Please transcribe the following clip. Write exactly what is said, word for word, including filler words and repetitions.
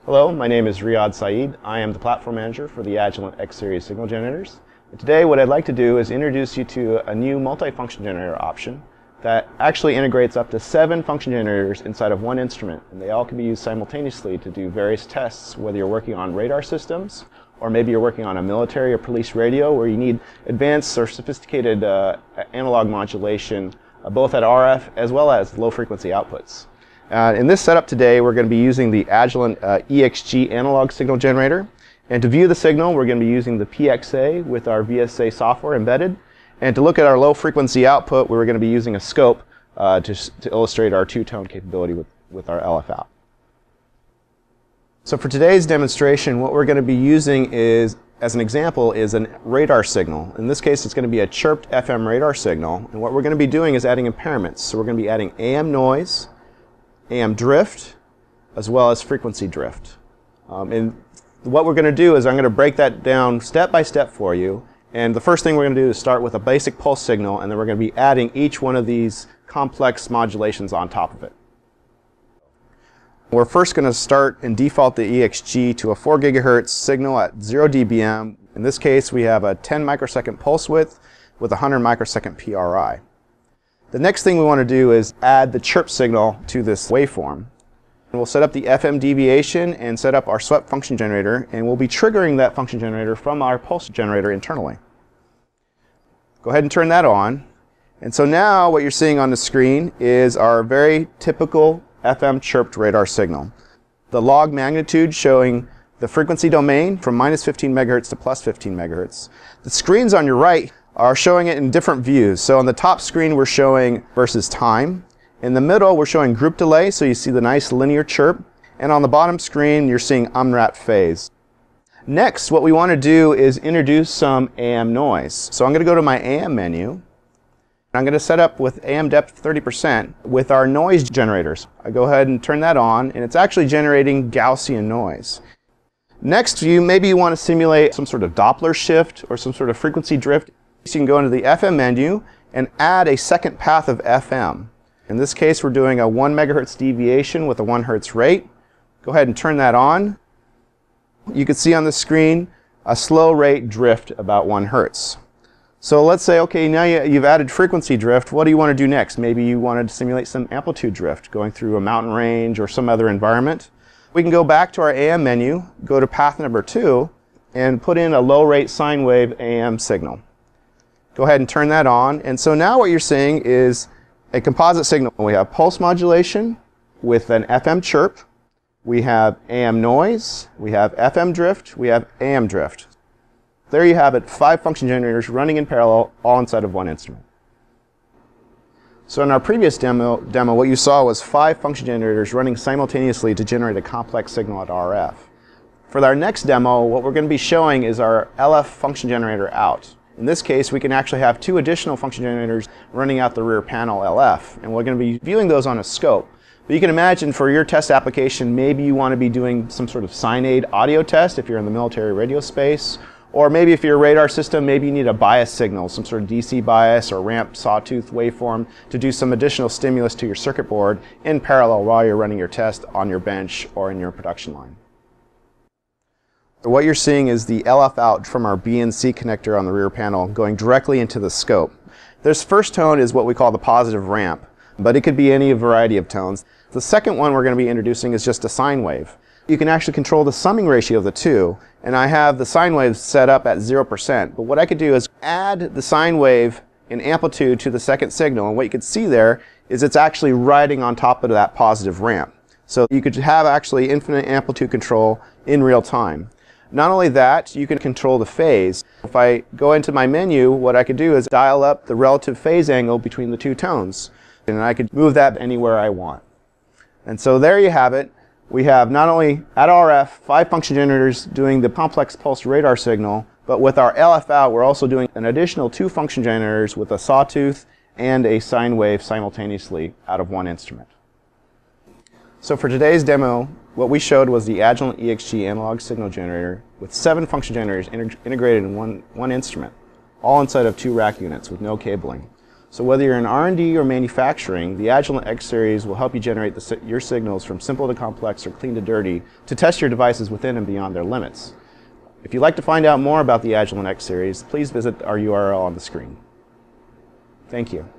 Hello, my name is Riyadh Saeed. I am the platform manager for the Agilent X-Series signal generators. And today what I'd like to do is introduce you to a new multi-function generator option that actually integrates up to seven function generators inside of one instrument, and they all can be used simultaneously to do various tests, whether you're working on radar systems or maybe you're working on a military or police radio where you need advanced or sophisticated uh, analog modulation, uh, both at R F as well as low frequency outputs. Uh, in this setup today, we're going to be using the Agilent uh, E X G analog signal generator. And to view the signal, we're going to be using the P X A with our V S A software embedded. And to look at our low frequency output, we're going to be using a scope uh, to, to illustrate our two-tone capability with, with our L F out. So for today's demonstration, what we're going to be using is, as an example, is a radar signal. In this case, it's going to be a chirped F M radar signal. And what we're going to be doing is adding impairments. So we're going to be adding A M noise, A M drift, as well as frequency drift. Um, and what we're going to do is I'm going to break that down step by step for you. And the first thing we're going to do is start with a basic pulse signal, and then we're going to be adding each one of these complex modulations on top of it. We're first going to start and default the E X G to a four gigahertz signal at zero D B M. In this case, we have a ten microsecond pulse width with a one hundred microsecond P R I. The next thing we want to do is add the chirp signal to this waveform. And we'll set up the F M deviation and set up our swept function generator, and we'll be triggering that function generator from our pulse generator internally. Go ahead and turn that on. And so now what you're seeing on the screen is our very typical F M chirped radar signal. The log magnitude showing the frequency domain from minus fifteen megahertz to plus fifteen megahertz. The screens on your right are showing it in different views. So on the top screen we're showing versus time. In the middle we're showing group delay, so you see the nice linear chirp. And on the bottom screen you're seeing U M R A T phase. Next, what we want to do is introduce some A M noise. So I'm going to go to my A M menu. I'm going to set up with A M depth thirty percent with our noise generators. I go ahead and turn that on, and it's actually generating Gaussian noise. Next, you maybe you want to simulate some sort of Doppler shift or some sort of frequency drift. So you can go into the F M menu and add a second path of F M. In this case, we're doing a one megahertz deviation with a one hertz rate. Go ahead and turn that on. You can see on the screen a slow rate drift about one hertz. So let's say, okay, now you, you've added frequency drift. What do you want to do next? Maybe you wanted to simulate some amplitude drift going through a mountain range or some other environment. We can go back to our A M menu, go to path number two, and put in a low rate sine wave A M signal. Go ahead and turn that on. And so now what you're seeing is a composite signal. We have pulse modulation with an F M chirp. We have A M noise. We have F M drift. We have A M drift. There you have it, five function generators running in parallel, all inside of one instrument. So in our previous demo, demo, what you saw was five function generators running simultaneously to generate a complex signal at R F. For our next demo, what we're going to be showing is our L F function generator out. In this case, we can actually have two additional function generators running out the rear panel L F, and we're going to be viewing those on a scope. But you can imagine for your test application, maybe you want to be doing some sort of sine audio test if you're in the military radio space. Or maybe if you're a radar system, maybe you need a bias signal, some sort of D C bias or ramped sawtooth waveform to do some additional stimulus to your circuit board in parallel while you're running your test on your bench or in your production line. What you're seeing is the L F out from our B and C connector on the rear panel going directly into the scope. This first tone is what we call the positive ramp, but it could be any variety of tones. The second one we're going to be introducing is just a sine wave. You can actually control the summing ratio of the two, and I have the sine wave set up at zero percent. But what I could do is add the sine wave in amplitude to the second signal, and what you can see there is it's actually riding on top of that positive ramp. So you could have actually infinite amplitude control in real time. Not only that, you can control the phase. If I go into my menu, what I could do is dial up the relative phase angle between the two tones, and I could move that anywhere I want. And so there you have it. We have not only at R F five function generators doing the complex pulse radar signal, but with our L F out we're also doing an additional two function generators with a sawtooth and a sine wave simultaneously out of one instrument. So for today's demo, what we showed was the Agilent E X G analog signal generator with seven function generators integ integrated in one, one instrument, all inside of two rack units with no cabling. So whether you're in R and D or manufacturing, the Agilent X-Series will help you generate the, si your signals from simple to complex or clean to dirty to test your devices within and beyond their limits. If you'd like to find out more about the Agilent X-Series, please visit our U R L on the screen. Thank you.